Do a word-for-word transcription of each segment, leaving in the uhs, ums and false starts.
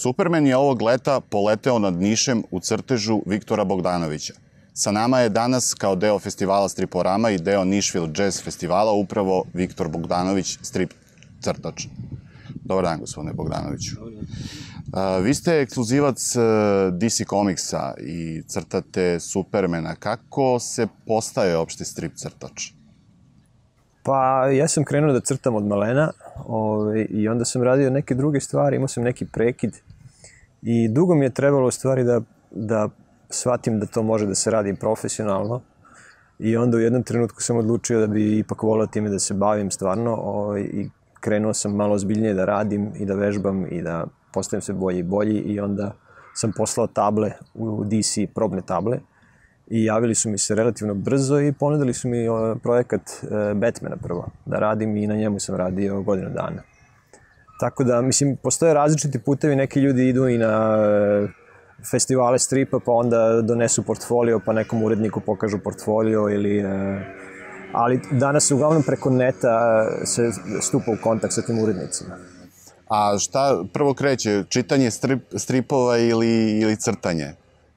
Superman je ovog leta poleteo nad Nišem u crtežu Viktora Bogdanovića. Sa nama je danas kao deo festivala Striporama i deo Nišvil Jazz festivala upravo Viktor Bogdanović, strip crtač. Dobar dan, gospodine Bogdanoviću. Vi ste ekskluzivac D C Comicsa i crtate Supermana. Kako se postaje opšte strip crtač? Pa, ja sam krenuo da crtam od malena i onda sam radio neke druge stvari, imao sam neki prekid i dugo mi je trebalo u stvari da shvatim da to može da se radi profesionalno i onda u jednom trenutku sam odlučio da bi ipak volao time da se bavim stvarno i krenuo sam malo ozbiljnije da radim i da vežbam i da postajem sve bolji i bolji i onda sam poslao table u D C, probne table i javili su mi se relativno brzo i ponudili su mi projekat Batmana prvo da radim i na njemu sam radio godinu dana. Tako da, mislim, postoje različiti putevi, neki ljudi idu i na festivale stripa pa onda donesu portfolio pa nekom uredniku pokažu portfolio ili... Ali danas uglavnom preko neta se stupa u kontakt sa tim urednicima. A šta prvo kreće? Čitanje stripova ili crtanje?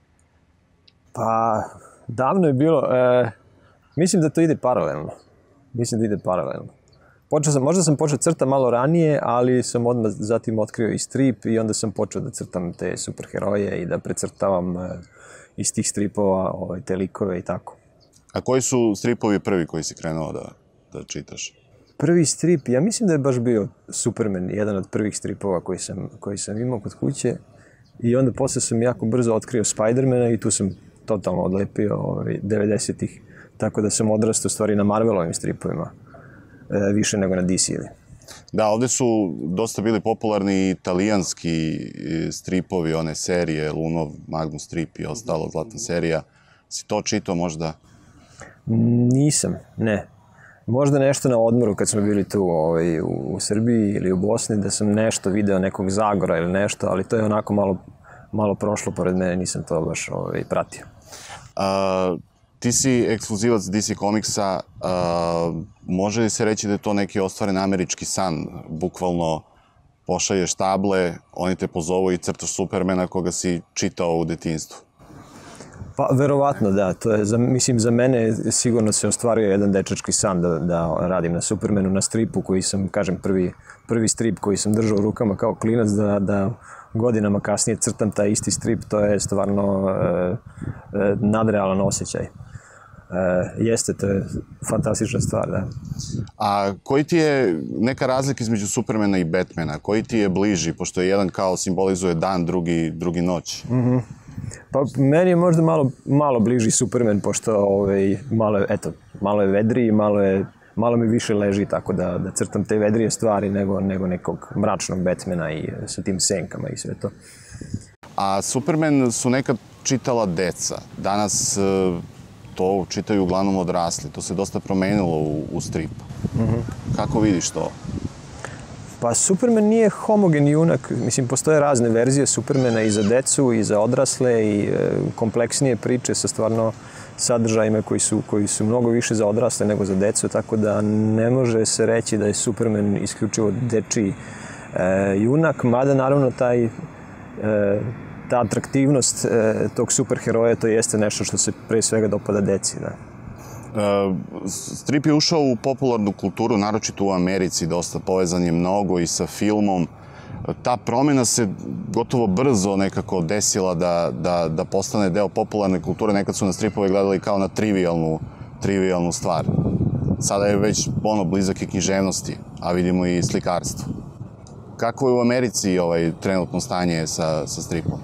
Pa, davno je bilo, mislim da to ide paralelno. Mislim da ide paralelno. Možda sam počeo crta malo ranije, ali sam odmah zatim otkrio i strip i onda sam počeo da crtam te superheroje i da precrtavam iz tih stripova te likove i tako. A koji su stripovi prvi koji si krenuo da čitaš? Prvi strip, ja mislim da je baš bio Superman, jedan od prvih stripova koji sam imao kod kuće. I onda posle sam jako brzo otkrio Spidermana i tu sam totalno odlepio devedesetih. Tako da sam odrastao u stvari na Marvelovim stripovima, više nego na D C-evi. Da, ovde su dosta bili popularni italijanski stripovi, one serije, Lunov, Magnus strip i ostalo, zlatna serija. Si to čitao možda? Nisam, ne. Možda nešto na odmoru kad smo bili tu u Srbiji ili u Bosni, da sam nešto video nekog Zagora ili nešto, ali to je onako malo prošlo pored mene, nisam to baš pratio. Ti si ekskluzivac D C Comicsa, može li se reći da je to neki ostvaren američki san? Bukvalno pošalješ table, oni te pozovu i crtaš Supermana koga si čitao u detinjstvu. Pa, verovatno, da. Mislim, za mene sigurno se ostvario jedan dečački san da radim na Supermanu, na stripu koji sam, kažem, prvi strip koji sam držao u rukama kao klinac, da godinama kasnije crtam taj isti strip, to je stvarno nadrealan osjećaj. Jeste, to je fantastična stvar, da. A koji ti je neka razlika između Supermana i Batmana? Koji ti je bliži, pošto je jedan kao simbolizuje dan, drugi noć? Pa meni je možda malo bliži Superman, pošto malo je vedriji, malo mi više leži tako da crtam te vedrije stvari nego nekog mračnog Batmana i sa tim senkama i sve to. A Superman su nekad čitala deca. Danas to čitaju uglavnom odrasli. To se dosta promenilo u stripu. Kako vidiš to? Pa Superman nije homogen junak, mislim, postoje razne verzije Supermana i za decu i za odrasle i kompleksnije priče sa stvarno sadržajima koji su mnogo više za odrasle nego za decu, tako da ne može se reći da je Superman isključivo dečiji junak, mada naravno ta atraktivnost tog superheroja to jeste nešto što se pre svega dopada deci, da. Strip je ušao u popularnu kulturu, naročito u Americi, dosta povezan je mnogo i sa filmom. Ta promjena se gotovo brzo nekako desila da postane deo popularne kulture. Nekad su na stripove gledali kao na trivialnu stvar. Sada je već blizak i književnosti, a vidimo i slikarstvo. Kako je u Americi trenutno stanje sa stripom?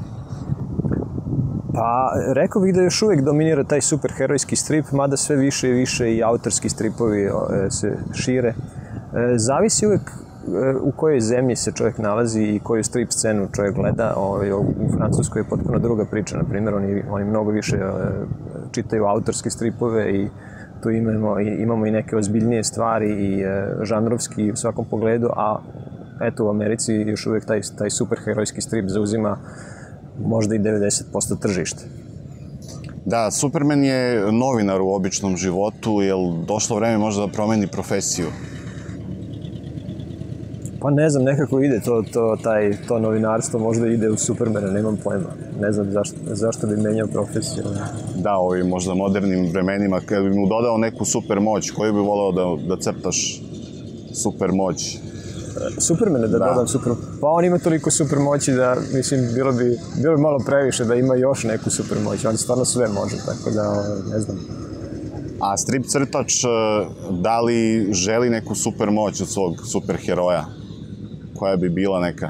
Pa, rekao bih da još uvijek dominira taj superherojski strip, mada sve više i više i autorski stripovi se šire. Zavisi uvijek u kojoj zemlji se čovjek nalazi i koju strip scenu čovjek gleda. U Francuskoj je potpuno druga priča, na primjer, oni mnogo više čitaju autorske stripove i tu imamo i neke ozbiljnije stvari i žanrovski u svakom pogledu, a eto u Americi još uvijek taj superherojski strip zauzima možda i devedeset posto tržišta. Da, Superman je novinar u običnom životu, je li došlo vreme možda da promeni profesiju? Pa ne znam, nekako ide to, to, taj, to novinarstvo, možda ide u Supermana, nemam pojma. Ne znam zašto, zašto bi menjao profesiju. Da, ovim možda modernim vremenima, kad bi mu dodao neku super moć, koju bi voleo da, da crtaš super moć? Supermana da, da dodam super... Pa on ima toliko super moći da, mislim, bilo bi, bilo bi malo previše da ima još neku super moć. On stvarno sve može, tako da, ne znam. A strip crtač, da li želi neku super moć od svog super heroja? Koja bi bila neka?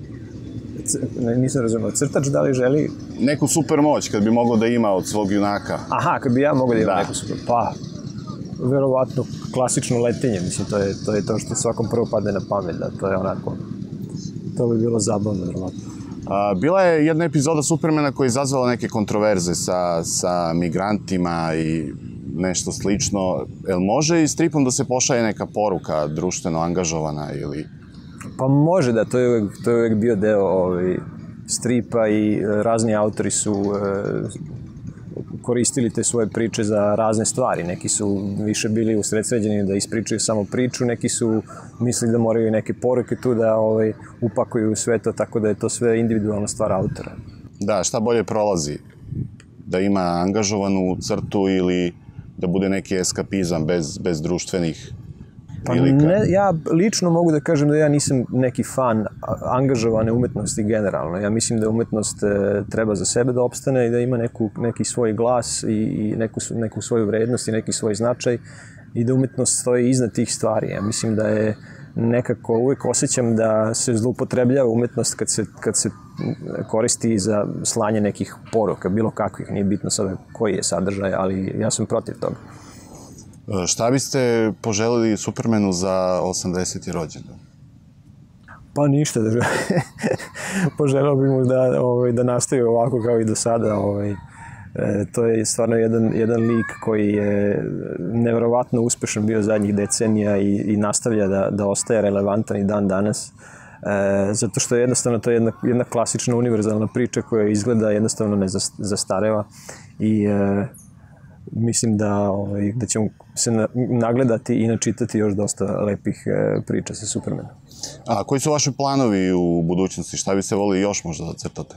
C ne, nisam razumio. Crtač da li želi... Neku super moć, kad bi mogao da ima od svog junaka. Aha, kad bi ja mogao da imam da. neku super... Pa, verovatno klasično letenje, mislim, to je to, je to što svakom prvo padne na pamet, da, to je onako... To bi bilo zabavno, verovatno. A, bila je jedna epizoda Supermana koja je izazvala neke kontroverze sa, sa migrantima i nešto slično. Jel može i stripom da se pošalje neka poruka društveno angažovana ili... Pa može da, to je uvek, to je uvek bio deo ovaj, stripa i razni autori su e, koristili te svoje priče za razne stvari. Neki su više bili usredsređeni da ispričaju samo priču, neki su mislili da moraju neke poruke tu da ovaj, upakuju sve to, tako da je to sve individualna stvar autora. Da, šta bolje prolazi? Da ima angažovanu crtu ili da bude neki eskapizam bez, bez društvenih Pa ne, ja lično mogu da kažem da ja nisam neki fan angažovane umetnosti generalno. Ja mislim da umetnost e, treba za sebe da opstane i da ima neku, neki svoj glas i, i neku, neku svoju vrednost i neki svoj značaj i da umetnost stoji iznad tih stvari. Ja mislim da je nekako uvek osjećam da se zloupotrebljava umetnost kad se, kad se koristi za slanje nekih poruka, bilo kakvih, nije bitno sada koji je sadržaj, ali ja sam protiv toga. Šta biste poželili Supermanu za osamdeseti rođendan? Pa ništa, da poželeo bih mu da, ovaj, da nastavi ovako kao i do sada. Ovaj. E, to je stvarno jedan, jedan lik koji je neverovatno uspešan bio zadnjih decenija i, i nastavlja da, da ostaje relevantan i dan danas. E, zato što je jednostavno to je jedna, jedna klasična univerzalna priča koja izgleda jednostavno ne zastareva i e, mislim da, ovaj, da ćemo se na, nagledati i načitati još dosta lepih e, priča sa Supermanom. A koji su vaši planovi u budućnosti? Šta biste volili još možda da crtate?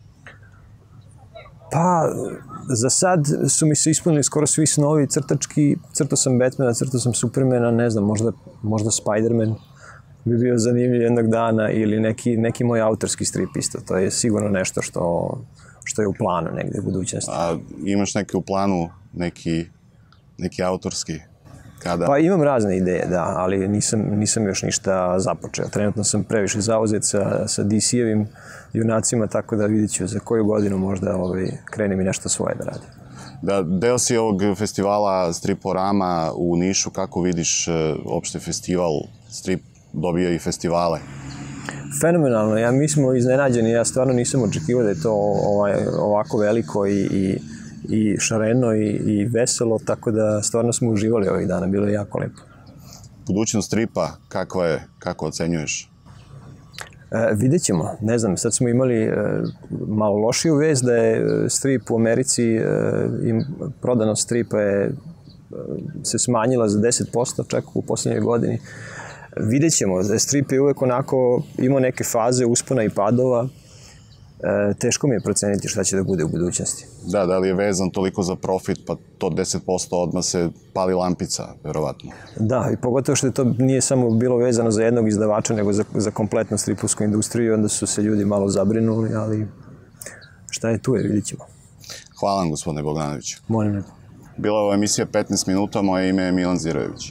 Pa, za sad su mi se ispunili skoro svi snovi crtački. Crtao sam Batmana, crtao sam Supermana, ne znam, možda, možda Spider-Man bi bio zanimljiv jednog dana ili neki, neki moj autorski strip isto. To je sigurno nešto što, što je u planu negde u budućnosti. A imaš neki u planu, neki, neki autorski? Kada? Pa imam razne ideje, da, ali nisam, nisam još ništa započeo. Trenutno sam previše zauzet sa, sa D C-evim junacima, tako da vidit ću za koju godinu možda ovaj, krenem i nešto svoje da radim. Da, deo si ovog festivala Striporama u Nišu, kako vidiš opšte festival Strip dobio i festivale? Fenomenalno, ja, mi smo iznenađeni, ja stvarno nisam očekivao da je to ovaj, ovako veliko i, i, i šareno i, i veselo, tako da stvarno smo uživali ovih dana, bilo je jako lepo. Budućnost stripa, kako je, kako ocenjuješ? E, vidjet ćemo, ne znam, sad smo imali e, malo lošiju vest da je strip u Americi, e, im, prodanost stripa je e, se smanjila za deset posto čak u poslednjoj godini. Vidjet ćemo, strip je uvek onako imao neke faze uspona i padova, e, teško mi je proceniti šta će da bude u budućnosti. Da, da li je vezan toliko za profit, pa to deset posto odmah se pali lampica, verovatno. Da, i pogotovo što je to nije samo bilo vezano za jednog izdavača, nego za, za kompletnu stripovsku industriju, onda su se ljudi malo zabrinuli, ali šta je tu je, vidjet ćemo. Hvala vam, gospodine Bogdanoviću. Molim. Bila je ovo emisija petnaest minuta, moje ime je Milan Zirojević.